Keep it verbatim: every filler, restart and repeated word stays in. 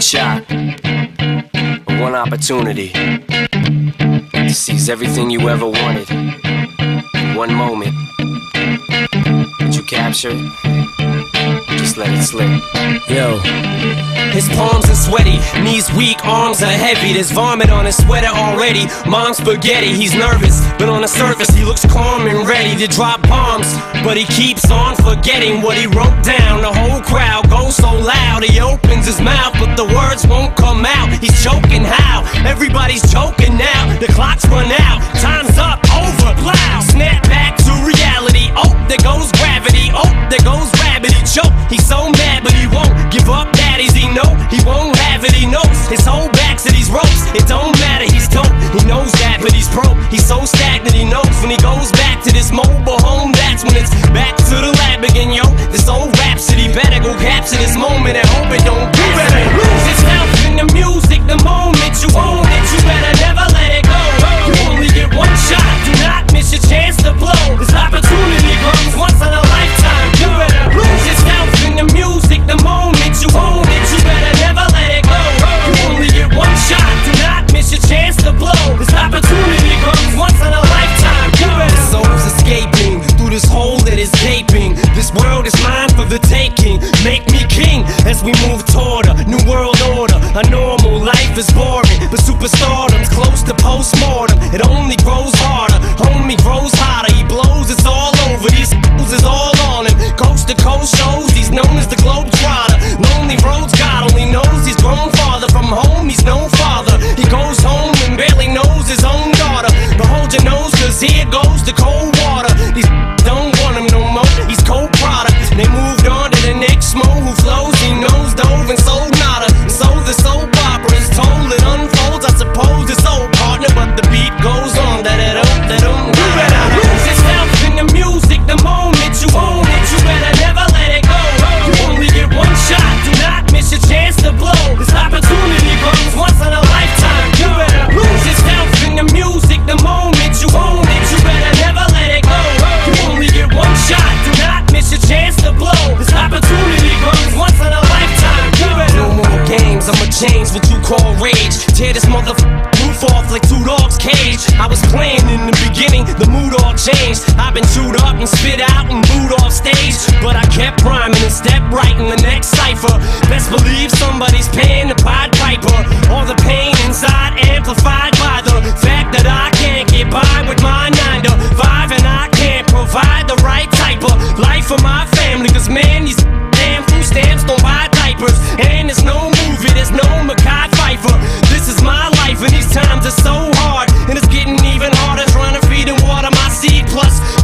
shot, one opportunity to seize everything you ever wanted in one moment. Did you capture it? Just let it slip. Yo. His palms are sweaty, knees weak, arms are heavy. There's vomit on his sweater already. Mom's spaghetti, he's nervous, but on the surface he looks calm and ready to drop bombs. But he keeps on forgetting what he wrote down. The whole crowd goes so loud, he opens his mouth, but the words won't come out. He's choking how? Everybody's choking now. The clock's run out, time's up, over, loud. Snap back to reality. Oh, there goes gravity. Oh, there goes rabbit. He choke, he's so mad, but he won't give up. Daddies, he know he won't have it. He knows his whole back to these ropes. It don't matter, he's dope. He knows that, but he's broke. He's so stagnant, he knows when he goes back to this mobile home, that's when it's back to the lab again, yo. This old rhapsody better go capture this moment and hope it don't get better. Lose yourself in the music, the moment you own it, you better never let it go. You only get one shot, do not miss your chance to blow. This opportunity comes once in a lifetime. You better lose yourself in the music, the moment you own it, you better never let it go. You only get one shot, do not miss your chance to blow. This opportunity comes once in a lifetime. You better. The soul's escaping through this hole that is gaping. This world is mine for the taking. Make me king as we move toward a new world order. A normal life is boring, but superstardom's close to postmortem. It only grows harder, homie grows hotter. He blows, it's all over. These fools is all on him. Coast to coast shows, he's known as the Globetrotter. Lonely roads, God only knows he's grown farther from home. He's no father. He goes home and barely knows his own daughter. But hold your nose, cause here goes the cold water. These don't want him no more. He's cold product. They moved on to the next mo who flows. He knows dove and sold nada. And so the soap opera is told. It unfolds. I suppose it's old partner, but the beat goes on. That it don't, that don't. You better lose yourself in the music. The moment you own it, you better never let it go. You only get one shot. Do not miss your chance to blow. This opportunity comes once in a lifetime. You better lose yourself in the music. The moment you own it, you better never let it go. You only get one shot. Do not miss your chance to blow. This opportunity comes once in a lifetime. You better. No more games. I'ma change what you call rage. Tear this motherfucker roof off like two dogs' cage. I was playing in the beginning, the mood all changed. I've been chewed up and spit out and booed off stage, but I kept rhyming and stepped right in the next cipher. Best believe somebody's paying the Pied Piper. All the pain inside amplified by the fact that I can't get by with my nine to five, and I can't provide the right type of life for my family. Cause man, these damn food stamps don't buy diapers, and there's no movie, there's no Mackay Pfeiffer. This is my life and these times are so hard, and it's getting even harder trying to feed and water my seed. Plus